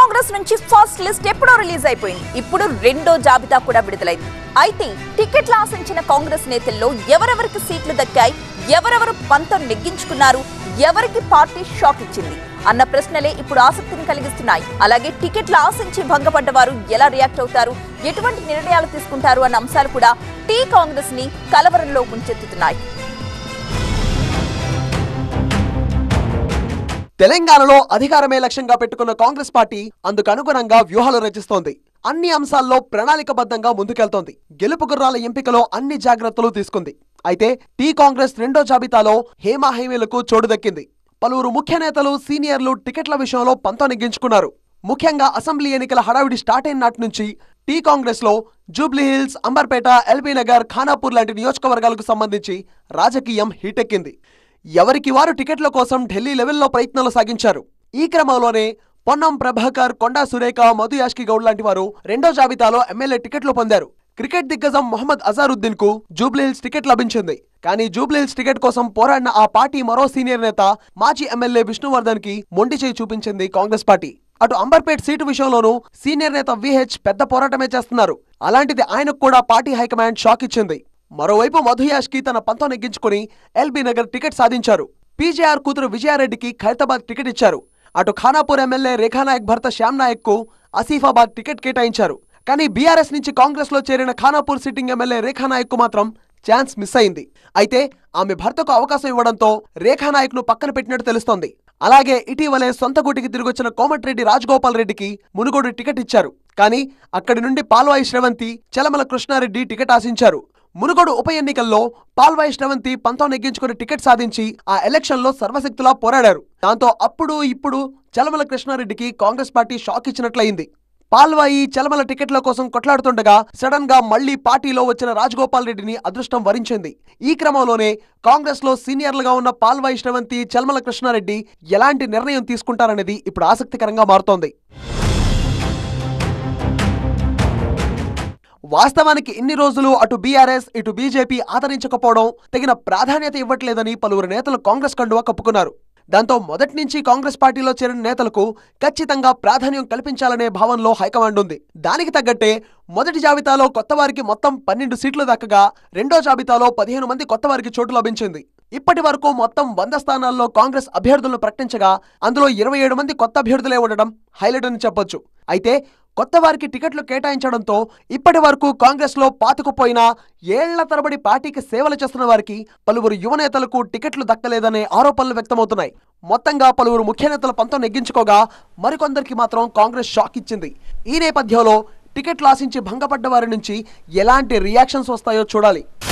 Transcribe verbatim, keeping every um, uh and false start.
కాంగ్రెస్ నుంచి first list ఎప్పుడో release అయిపోయింది. ఇప్పుడు రెండో జాబితా కూడా విడుదలైంది. అయితే టికెట్లు ఆశించిన కాంగ్రెస్ నేతల్లో ఎవరెవరికి సీట్లు దక్కాయి, ఎవరెవరు పంతం నెగ్గించుకున్నారు, ఎవరికి పార్టీ షాక్ ఇచ్చింది అన్న ప్రశ్నలే ఇప్పుడు ఆసక్తిని కలిగిస్తున్నాయి. అలాగే టికెట్లు ఆశించి భంగపడ్డ వారు ఎలా రియాక్ట్ అవుతారు, ఎటువంటి నిర్ణయాలు తీసుకుంటారు అన్న అంశాలు కూడా టీ కాంగ్రెస్ ని కలవరంలో ముంచెత్తుతున్నాయి. తెలంగాణలో అధికారమే లక్ష్యంగా పెట్టుకున్న కాంగ్రెస్ పార్టీ అందుకు అనుగుణంగా వ్యూహాలు రచిస్తోంది. అన్ని అంశాల్లో ప్రణాళికబద్ధంగా ముందుకెళ్తోంది. గెలుపు గుర్రాల ఎంపికలో అన్ని జాగ్రత్తలు తీసుకుంది. అయితే టీ కాంగ్రెస్ రెండో జాబితాలో హేమాహేమీలకు చోటు దక్కింది. పలువురు ముఖ్య నేతలు, సీనియర్లు టికెట్ల విషయంలో పంతం నెగ్గించుకున్నారు. ముఖ్యంగా అసెంబ్లీ ఎన్నికల హడావిడి స్టార్ట్ అయిన నాటి నుంచి టీ కాంగ్రెస్ లో జూబ్లీహిల్స్, అంబర్పేట, ఎల్బీ నగర్, ఖానాపూర్ లాంటి నియోజకవర్గాలకు సంబంధించి రాజకీయం హీటెక్కింది. ఎవరికి వారు టికెట్ల కోసం ఢిల్లీ లెవెల్లో ప్రయత్నాలు సాగించారు. ఈ క్రమంలోనే పొన్నం ప్రభాకర్, కొండా సురేఖ, మధు యాష్కి గౌడ్ లాంటి వారు రెండో జాబితాలో ఎమ్మెల్యే టికెట్లు పొందారు. క్రికెట్ దిగ్గజం మొహమ్మద్ అజారుద్దీన్ కు జూబ్లీహిల్స్ టికెట్ లభించింది. కానీ జూబ్లీహిల్స్ టికెట్ కోసం పోరాడిన ఆ పార్టీ మరో సీనియర్ నేత మాజీ ఎమ్మెల్యే విష్ణువర్ధన్ కి మొండి చేయి చూపించింది కాంగ్రెస్ పార్టీ. అటు అంబర్పేట్ సీటు విషయంలోనూ సీనియర్ నేత విహెచ్ పెద్ద పోరాటమే చేస్తున్నారు. అలాంటిది ఆయనకు కూడా పార్టీ హైకమాండ్ షాక్ ఇచ్చింది. మరోవైపు మధు యాష్కి తన పంతం నెగ్గించుకుని ఎల్బీ నగర్ టికెట్ సాధించారు. పీజేఆర్ కూతురు విజయారెడ్డికి ఖైరతాబాద్ టికెట్ ఇచ్చారు. అటు ఖానాపూర్ ఎమ్మెల్యే రేఖానాయక్ భర్త శ్యామ్ నాయక్ కు ఆసిఫాబాద్ టికెట్ కేటాయించారు. కానీ బీఆర్ఎస్ నుంచి కాంగ్రెస్ లో చేరిన ఖానాపూర్ సిట్టింగ్ ఎమ్మెల్యే రేఖానాయక్ కు మాత్రం ఛాన్స్ మిస్ అయింది. అయితే ఆమె భర్తకు అవకాశం ఇవ్వడంతో రేఖానాయక్ ను పక్కన పెట్టినట్టు తెలుస్తోంది. అలాగే ఇటీవలే సొంత గూటికి తిరిగొచ్చిన కోమటిరెడ్డి రాజగోపాల్ రెడ్డికి మునుగోడు టికెట్ ఇచ్చారు. కానీ అక్కడి నుండి పాల్వాయి శ్రవంతి, చలమల కృష్ణారెడ్డి టికెట్ ఆశించారు. మునుగోడు ఉప ఎన్నికల్లో పాల్వాయి శ్రవంతి పంతం నెగ్గించుకుని టికెట్ సాధించి ఆ ఎలక్షన్ లో సర్వశక్తులా పోరాడారు. దాంతో అప్పుడు ఇప్పుడు చలమల కృష్ణారెడ్డికి కాంగ్రెస్ పార్టీ షాక్ ఇచ్చినట్లయింది. పాల్వాయి, చలమల టికెట్ల కోసం కొట్లాడుతుండగా సడన్ గా మళ్లీ పార్టీలో వచ్చిన రాజగోపాల్ రెడ్డిని అదృష్టం వరించింది. ఈ క్రమంలోనే కాంగ్రెస్ లో సీనియర్లుగా ఉన్న పాల్వాయి శ్రవంతి, చలమల కృష్ణారెడ్డి ఎలాంటి నిర్ణయం తీసుకుంటారనేది ఇప్పుడు ఆసక్తికరంగా మారుతోంది. వాస్తవానికి ఇన్ని రోజులు అటు బీఆర్ఎస్, ఇటు బీజేపీ ఆదరించకపోవడం, తగిన ప్రాధాన్యత ఇవ్వట్లేదని పలువురు నేతలు కాంగ్రెస్ కండువా కప్పుకున్నారు. దాంతో మొదటి నుంచి కాంగ్రెస్ పార్టీలో చేరిన నేతలకు ఖచ్చితంగా ప్రాధాన్యం కల్పించాలనే భావనలో హైకమాండ్ ఉంది. దానికి తగ్గట్టే మొదటి జాబితాలో కొత్త వారికి మొత్తం పన్నెండు సీట్లు దక్కగా రెండో జాబితాలో పదిహేను మంది కొత్త వారికి చోటు లభించింది. ఇప్పటి వరకు మొత్తం వంద స్థానాల్లో కాంగ్రెస్ అభ్యర్థులను ప్రకటించగా అందులో ఇరవై ఏడు మంది కొత్త అభ్యర్థులే ఉండడం హైలైట్ అని చెప్పొచ్చు. అయితే కొత్త వారికి టికెట్లు కేటాయించడంతో ఇప్పటి వరకు కాంగ్రెస్ లో పాతుకుపోయినా ఏళ్ల తరబడి పార్టీకి సేవలు చేస్తున్న వారికి, పలువురు యువనేతలకు టికెట్లు దక్కలేదనే ఆరోపణలు వ్యక్తమవుతున్నాయి. మొత్తంగా పలువురు ముఖ్య నేతల పంతం నెగ్గించుకోగా మరికొందరికి మాత్రం కాంగ్రెస్ షాక్ ఇచ్చింది. ఈ నేపథ్యంలో టికెట్లు ఆశించి భంగపడ్డ వారి నుంచి ఎలాంటి రియాక్షన్స్ వస్తాయో చూడాలి.